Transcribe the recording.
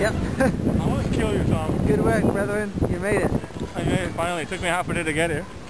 Yep. I want to kill you, Tom. Good work, brethren. You made it. I made it finally. It took me half a day to get here.